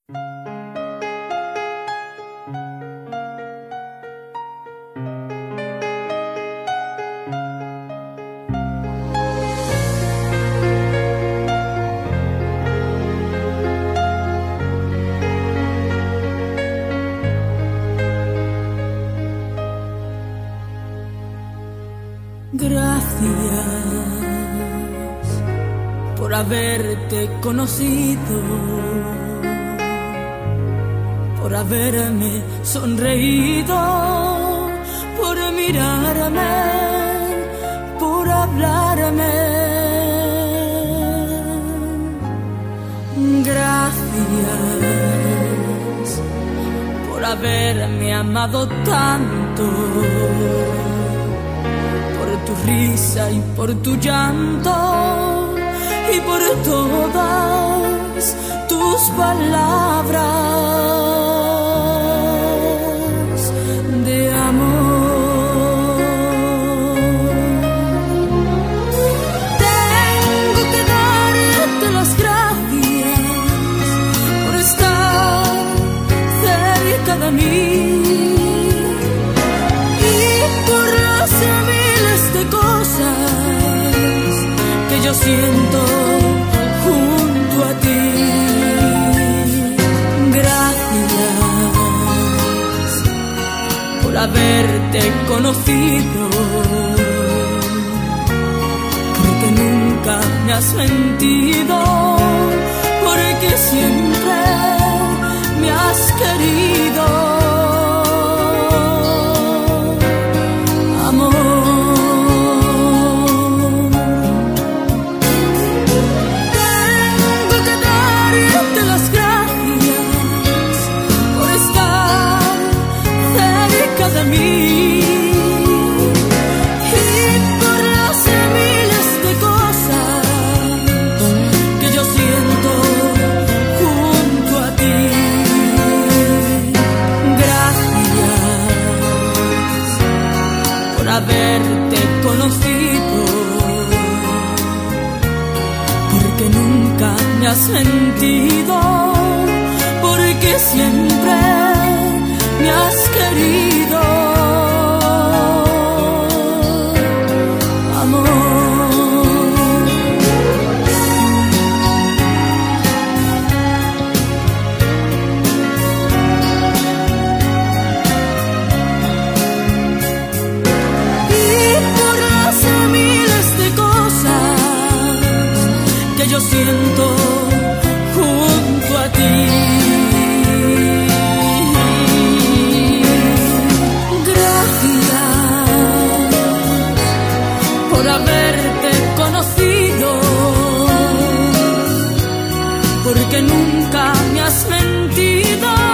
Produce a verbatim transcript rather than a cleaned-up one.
Gracias por haberte conocido, por haberme sonreído, por mirarme, por hablarme. Gracias por haberme amado tanto, por tu risa y por tu llanto y por todas tus palabras de amor. Tengo que darte las gracias por estar cerca de mí y por las miles de cosas que yo siento junto a ti. Gracias por haberte conocido, porque nunca me has mentido, porque siempre me has querido. Haberte conocido, porque nunca me has mentido, porque siempre me has querido. Yo siento junto a ti. Gracias por haberte conocido, porque nunca me has mentido.